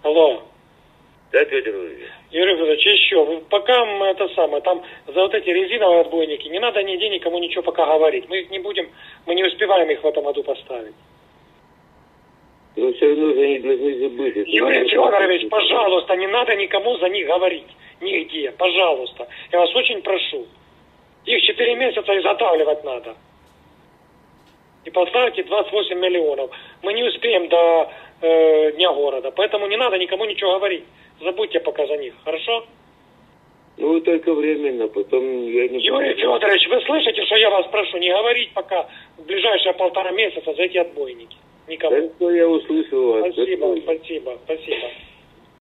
Алло. Да, Петр Ильич. Юрий Федорович, еще, пока мы это самое, там за вот эти резиновые отбойники, не надо нигде никому ничего пока говорить. Мы их не будем, мы не успеваем их в этом году поставить. Но все равно же они должны забыть. Юрий Федорович, пожалуйста, не надо никому за них говорить. Нигде, пожалуйста. Я вас очень прошу. Их 4 месяца изготавливать надо. И поставьте 28 миллионов. Мы не успеем до Дня города. Поэтому не надо никому ничего говорить. Забудьте пока за них. Хорошо? Ну, только временно. Потом я не... Юрий Федорович, вы слышите, что я вас прошу? Не говорить пока в ближайшие 1,5 месяца за эти отбойники. Никому. Да, что я услышал вас. Спасибо, спасибо, спасибо.